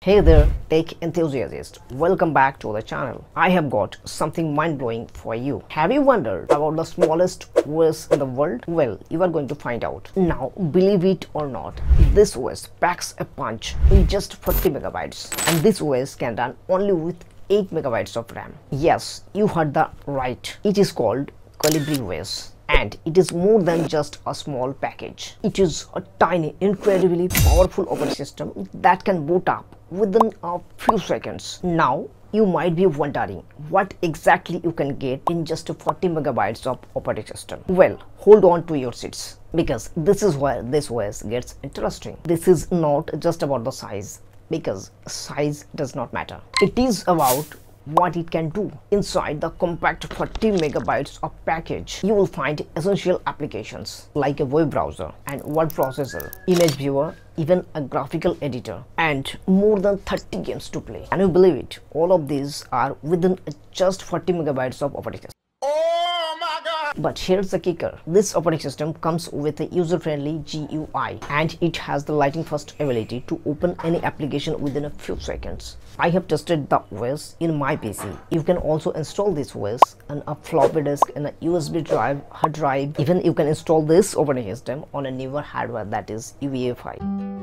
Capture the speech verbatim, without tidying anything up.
Hey there, tech enthusiast. Welcome back to the channel. I have got something mind-blowing for you. Have you wondered about the smallest O S in the world? Well, you are going to find out. Now, believe it or not, this O S packs a punch in just forty megabytes. And this O S can run only with eight megabytes of RAM. Yes, you heard that right. It is called KolibriOS. And it is more than just a small package. It is a tiny, incredibly powerful operating system that can boot up within a few seconds. Now, you might be wondering what exactly you can get in just forty megabytes of operating system. Well, hold on to your seats, because this is where this O S gets interesting. This is not just about the size, because size does not matter. It is about what it can do. Inside the compact forty megabytes of package, you will find essential applications like a web browser and word processor, image viewer, even a graphical editor, and more than thirty games to play. Can you believe it? All of these are within just forty megabytes of operating system. But here's the kicker. This operating system comes with a user-friendly G U I, and it has the lightning-fast ability to open any application within a few seconds. I have tested the O S in my P C. You can also install this O S on a floppy disk, in a U S B drive, hard drive. Even you can install this operating system on a newer hardware, that is U E F I.